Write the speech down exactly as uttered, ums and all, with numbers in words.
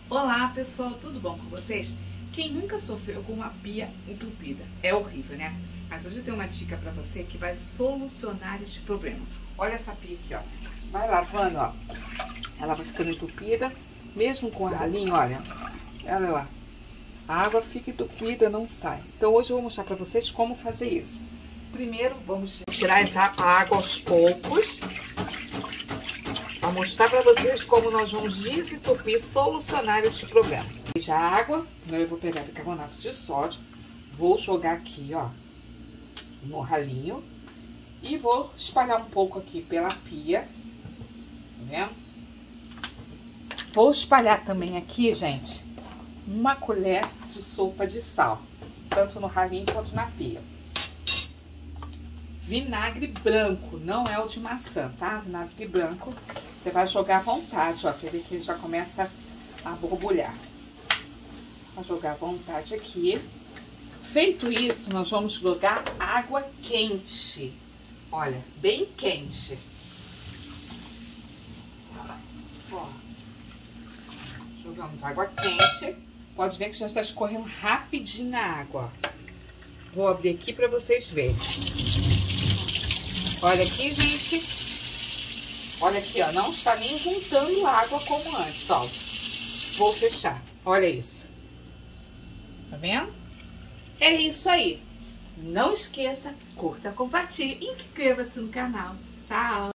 Olá pessoal, tudo bom com vocês? Quem nunca sofreu com uma pia entupida? É horrível, né? Mas hoje eu tenho uma dica pra você que vai solucionar este problema. Olha essa pia aqui, ó. Vai lavando, ó. Ela vai ficando entupida, mesmo com o ralinho, olha. Olha lá. A água fica entupida, não sai. Então hoje eu vou mostrar pra vocês como fazer isso. Primeiro, vamos tirar essa água aos poucos. Vou mostrar para vocês como nós vamos desentupir, solucionar este problema. Veja a água, eu vou pegar bicarbonato de sódio, vou jogar aqui, ó, no ralinho e vou espalhar um pouco aqui pela pia, tá vendo? Vou espalhar também aqui, gente, uma colher de sopa de sal, tanto no ralinho quanto na pia. Vinagre branco, não é o de maçã, tá? Vinagre branco, você vai jogar à vontade, ó. Você vê que ele já começa a borbulhar. Vou jogar à vontade aqui. Feito isso, nós vamos jogar água quente. Olha, bem quente. Ó. Jogamos água quente. Pode ver que já está escorrendo rapidinho a água, ó. Vou abrir aqui para vocês verem. Olha aqui, gente. Olha aqui, ó. Não está nem juntando água como antes, ó. Vou fechar. Olha isso. Tá vendo? É isso aí. Não esqueça, curta, compartilhe e inscreva-se no canal. Tchau!